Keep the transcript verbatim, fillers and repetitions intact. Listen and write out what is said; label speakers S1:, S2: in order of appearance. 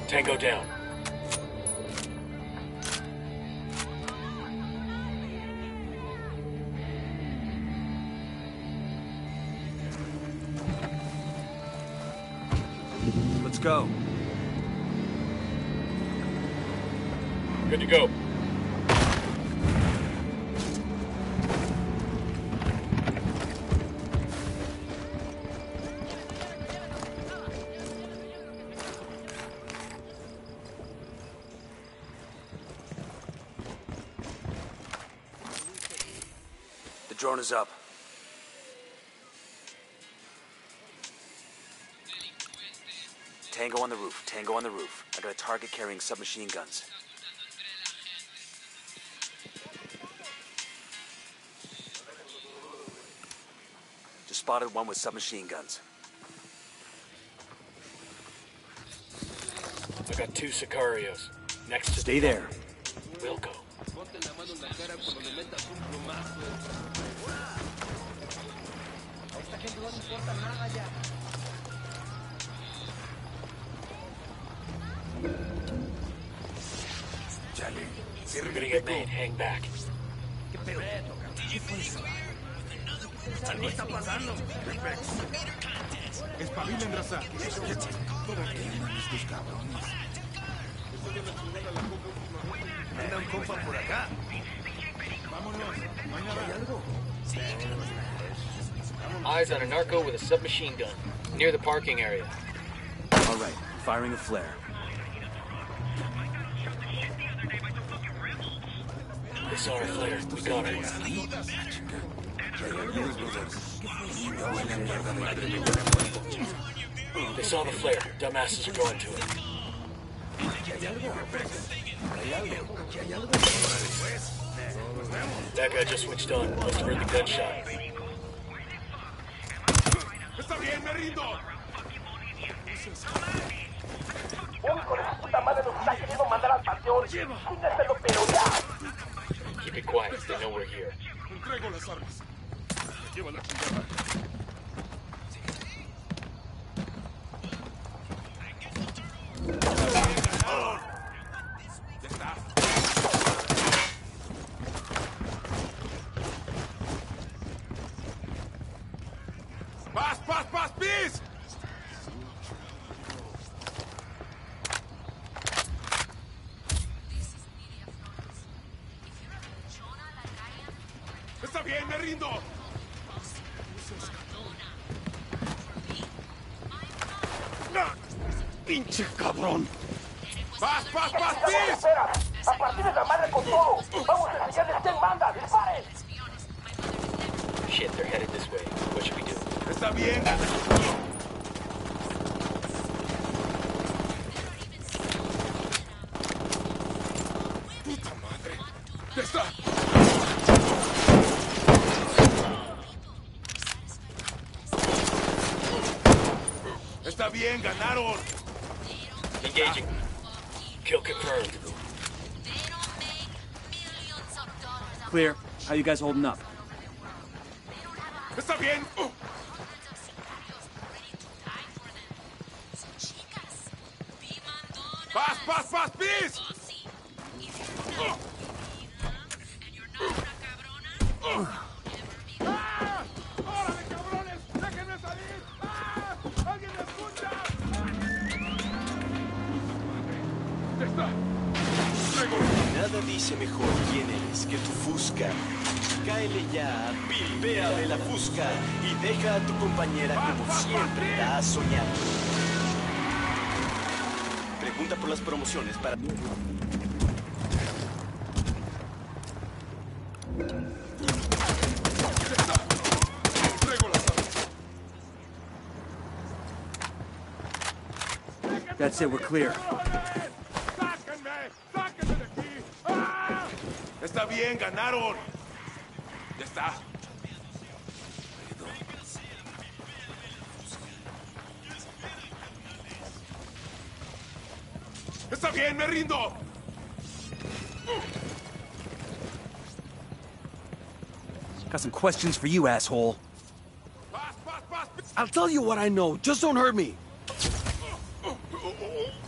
S1: Tango down.
S2: Let's go.
S1: Good to go.
S2: The drone is up. Tango on the roof. Tango on the roof. I got a target carrying submachine guns. Just spotted one with submachine guns.
S1: I got two Sicarios. Next to
S2: Stay
S1: the
S2: there.
S1: We'll go. We're gonna get made. Hang back.
S3: Algo está pasando. Espabilen, raza. Estos cabrones. Anda un compa por acá. Vámonos. ¿Hay algo?
S1: Eyes on a narco with a submachine gun near the parking area.
S2: All right, firing a flare.
S1: They saw our flare. We got it. They saw the flare. Dumbasses are going to it. That guy just switched on. Must have heard the gunshot.
S3: Está bien, me rindo.
S1: Keep it quiet. They know we're here.
S3: Entrego las armas. Lleva la chingada. Ya está. ¡Paz, paz, paz, pis! ¡Está bien, me rindo! ¡Pinche cabrón! ¡Paz, paz, paz, pis!
S4: ¡A partir de la madre con todo! ¡Vamos a enseñarles quién manda! ¡Disparen!
S1: Shit, they're headed this way. What should we do?
S3: ¡Está bien! ¡Puta madre! ¡Ya está! ¡Está bien! ¡Ganaron!
S1: Engaging. Kill confirmed.
S2: Clear. How you guys holding up?
S3: ¡Está bien! Uh. ¡Paz, paz, paz, pis! Uh. Uh. ¡Ah! ¡Órale, cabrones! ¡Déjenme salir! ¡Ah! ¡Alguien me escucha! ¡Ya está! ¡Traigo!
S5: Nada dice mejor quién eres que tu fusca. Cáele ya, pilpéame la fusca y deja a tu compañera como siempre la has soñado. Pregunta por las promociones para...
S2: That's it, we're clear.
S3: ¡Sáquenme! ¡Sáquenme de aquí! ¡Ah! ¡Está bien, ganaron! ¡Ya está! ¡Está bien, me rindo!
S2: Got some questions for you, asshole.
S3: ¡Paz, paz, paz!
S5: I'll tell you what I know, just don't hurt me.